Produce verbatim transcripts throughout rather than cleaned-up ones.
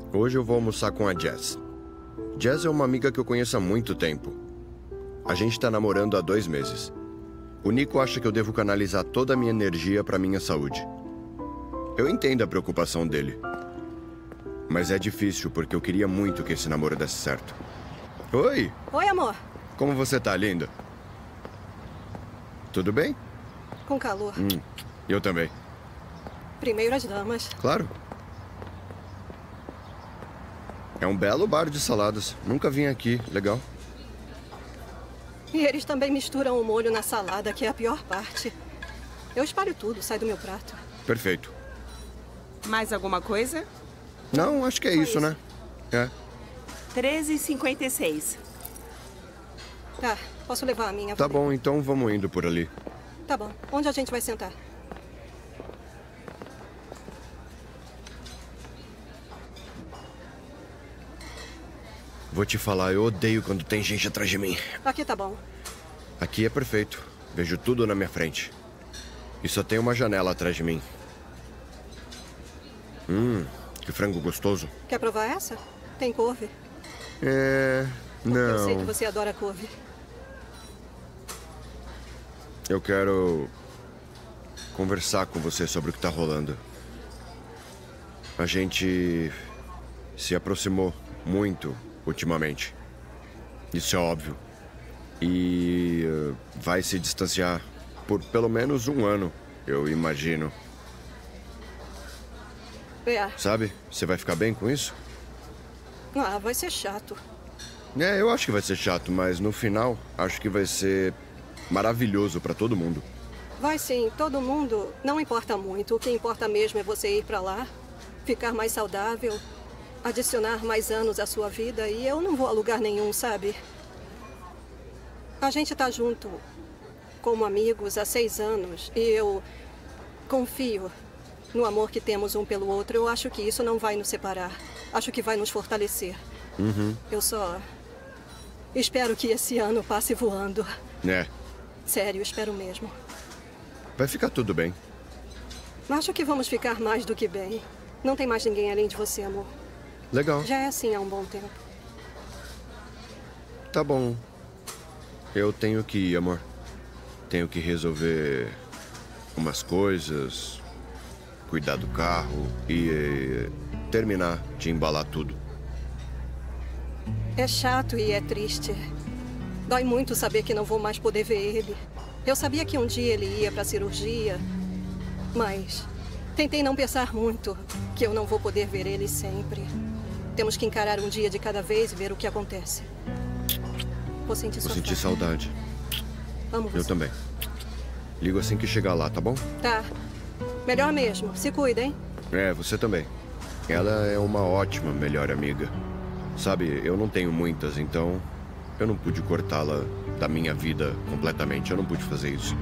Hoje eu vou almoçar com a Jess. Jess é uma amiga que eu conheço há muito tempo. A gente tá namorando há dois meses. O Nico acha que eu devo canalizar toda a minha energia pra minha saúde. Eu entendo a preocupação dele. Mas é difícil, porque eu queria muito que esse namoro desse certo. Oi! Oi, amor. Como você tá, linda? Tudo bem? Com calor. Hum, eu também. Primeiro as damas. Claro. É um belo bar de saladas. Nunca vim aqui. Legal. E eles também misturam o molho na salada, que é a pior parte. Eu espalho tudo, sai do meu prato. Perfeito. Mais alguma coisa? Não, acho que é isso, isso, né? É. treze e cinquenta e seis. Tá, posso levar a minha? Tá bom, então vamos indo por ali. Tá bom. Onde a gente vai sentar? Vou te falar, eu odeio quando tem gente atrás de mim. Aqui tá bom. Aqui é perfeito. Vejo tudo na minha frente. E só tem uma janela atrás de mim. Hum, que frango gostoso. Quer provar essa? Tem couve. É... não. Eu sei que você adora couve. Eu quero conversar com você sobre o que tá rolando. A gente se aproximou muito ultimamente. Isso é óbvio. E uh, vai se distanciar por pelo menos um ano, eu imagino. É. Sabe? Você vai ficar bem com isso? Ah, vai ser chato. É, eu acho que vai ser chato, mas no final, acho que vai ser maravilhoso pra todo mundo. Vai sim, todo mundo. Não importa muito. O que importa mesmo é você ir pra lá, ficar mais saudável, adicionar mais anos à sua vida, e eu não vou a lugar nenhum, sabe? A gente tá junto como amigos há seis anos e eu confio no amor que temos um pelo outro. Eu acho que isso não vai nos separar. Acho que vai nos fortalecer. Uhum. Eu só espero que esse ano passe voando. É. Sério, espero mesmo. Vai ficar tudo bem. Acho que vamos ficar mais do que bem. Não tem mais ninguém além de você, amor. Legal. Já é assim há um bom tempo. Tá bom. Eu tenho que ir, amor. Tenho que resolver umas coisas, cuidar do carro e eh, terminar de embalar tudo. É chato e é triste. Dói muito saber que não vou mais poder ver ele. Eu sabia que um dia ele ia pra cirurgia, mas tentei não pensar muito que eu não vou poder ver ele sempre. Temos que encarar um dia de cada vez e ver o que acontece. Vou sentir sua Vou sentir falta. saudade. Amo você. Eu também. Ligo assim que chegar lá, tá bom? Tá. Melhor mesmo. Se cuida, hein? É, você também. Ela é uma ótima melhor amiga. Sabe, eu não tenho muitas, então eu não pude cortá-la da minha vida completamente. Eu não pude fazer isso.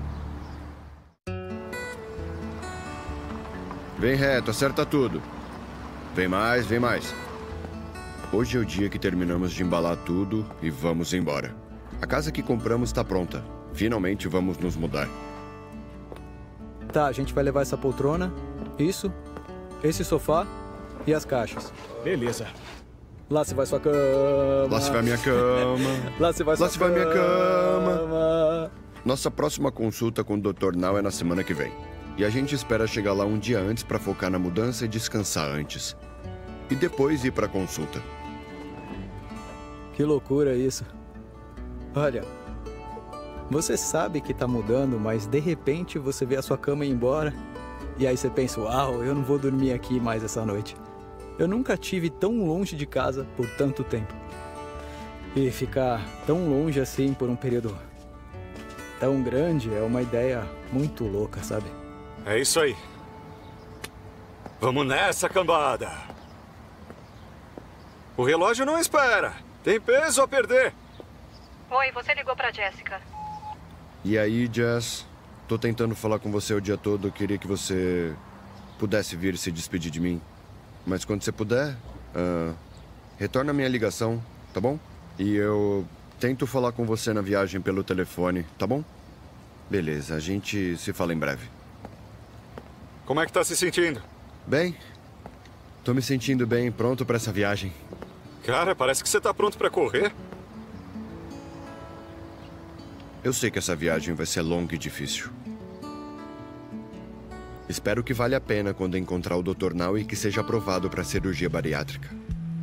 Vem reto, acerta tudo. Vem mais, vem mais. Hoje é o dia que terminamos de embalar tudo e vamos embora. A casa que compramos está pronta. Finalmente vamos nos mudar. Tá, a gente vai levar essa poltrona, isso, esse sofá e as caixas. Beleza. Lá se vai sua cama. Lá se vai minha cama. Lá se vai sua Lá se vai minha cama. Nossa próxima consulta com o doutor Nau é na semana que vem. E a gente espera chegar lá um dia antes para focar na mudança e descansar antes. E depois ir para consulta. Que loucura isso. Olha, você sabe que tá mudando, mas de repente você vê a sua cama ir embora. E aí você pensa, uau, eu não vou dormir aqui mais essa noite. Eu nunca tive tão longe de casa por tanto tempo. E ficar tão longe assim por um período tão grande é uma ideia muito louca, sabe? É isso aí. Vamos nessa, cambada. O relógio não espera. Tem peso a perder. Oi, você ligou pra Jéssica. E aí, Jess? Tô tentando falar com você o dia todo. Eu queria que você pudesse vir se despedir de mim. Mas quando você puder, uh, retorna a minha ligação, tá bom? E eu tento falar com você na viagem pelo telefone, tá bom? Beleza, a gente se fala em breve. Como é que tá se sentindo? Bem, Tô me sentindo bem, pronto para essa viagem. Cara, parece que você tá pronto pra correr. Eu sei que essa viagem vai ser longa e difícil. Espero que valha a pena quando encontrar o doutor Nau e que seja aprovado para cirurgia bariátrica.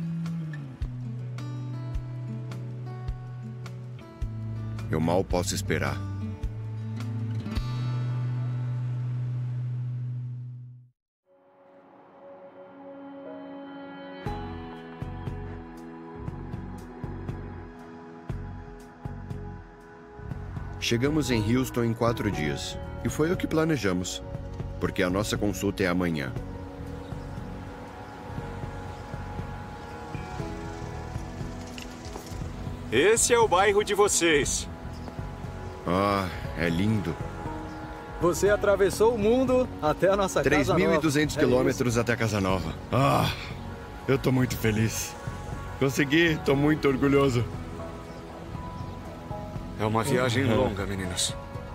Eu mal posso esperar. Chegamos em Houston em quatro dias. E foi o que planejamos, porque a nossa consulta é amanhã. Esse é o bairro de vocês. Ah, é lindo. Você atravessou o mundo até a nossa casa nova. três mil e duzentos quilômetros até a casa nova. Ah, eu tô muito feliz. Consegui, tô muito orgulhoso. É uma viagem longa, meninos.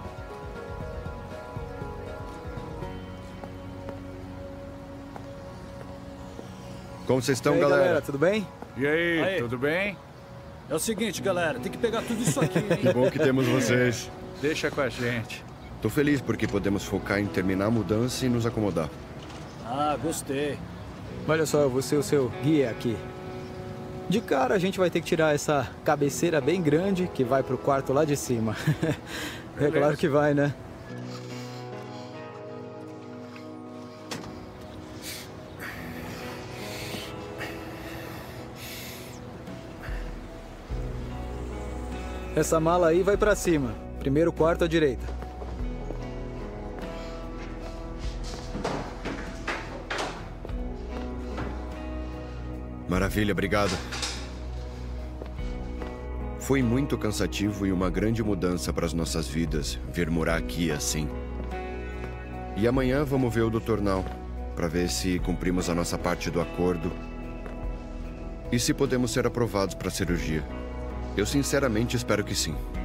Como vocês estão, E aí, galera? galera, tudo bem? E aí, Aí. tudo bem? É o seguinte, galera, tem que pegar tudo isso aqui, hein? Que bom que temos vocês. Deixa com a gente. Tô feliz porque podemos focar em terminar a mudança e nos acomodar. Ah, gostei. Olha só, eu vou ser o seu guia aqui. De cara, a gente vai ter que tirar essa cabeceira bem grande que vai pro quarto lá de cima. É claro que vai, né? Essa mala aí vai pra cima. Primeiro quarto à direita. Maravilha, obrigado. Foi muito cansativo e uma grande mudança para as nossas vidas vir morar aqui assim. E amanhã vamos ver o doutor Nau para ver se cumprimos a nossa parte do acordo e se podemos ser aprovados para a cirurgia. Eu sinceramente espero que sim.